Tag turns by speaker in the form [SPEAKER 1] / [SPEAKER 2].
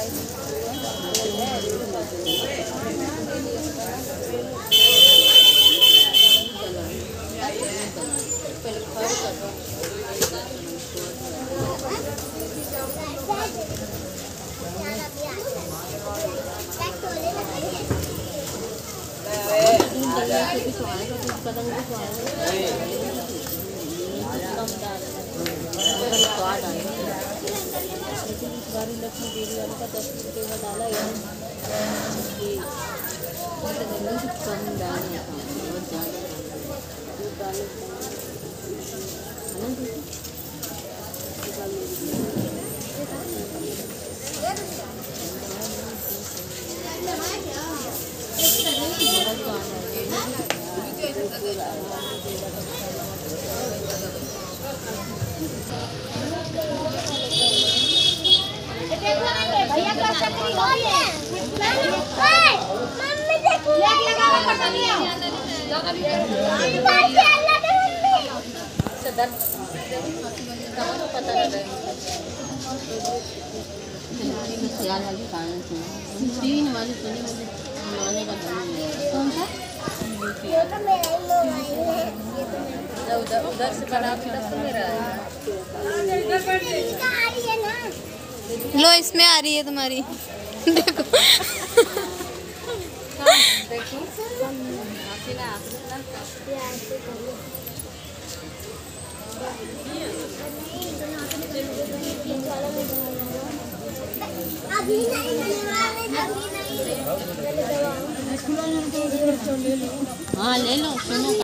[SPEAKER 1] लक्ष्मी देवी वाले का 10 रुपये का डाला है ये कम डालना था बहुत ज़्यादा
[SPEAKER 2] भैया का चक्री हो ये मम्मी देखो लेग लगा पता नहीं
[SPEAKER 1] सदर तो पता लग रहा है ख्याल वाली खाने से तीन वाली सुनी मुझे बनाने का कौन सा
[SPEAKER 2] ये तो मेरा ही मोबाइल है
[SPEAKER 1] उधर उधर से बना के तब मेरा
[SPEAKER 2] आ रही है ना
[SPEAKER 3] लो इसमें आ रही है तुम्हारी देखो
[SPEAKER 1] देखो
[SPEAKER 2] अभी नहीं
[SPEAKER 1] हाँ ले लो सुनो।